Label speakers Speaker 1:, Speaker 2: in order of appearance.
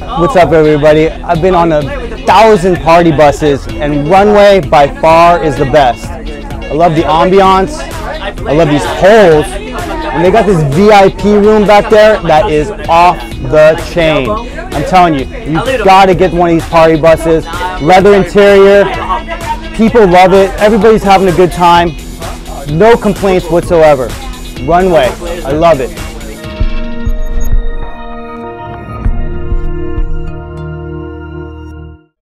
Speaker 1: What's up, everybody? I've been on 1,000 party buses, and Runway by far is the best. I love the ambiance. I love these poles. And they got this VIP room back there that is off the chain. I'm telling you, you've got to get one of these party buses. Leather interior. People love it. Everybody's having a good time. No complaints whatsoever. Runway. I love it.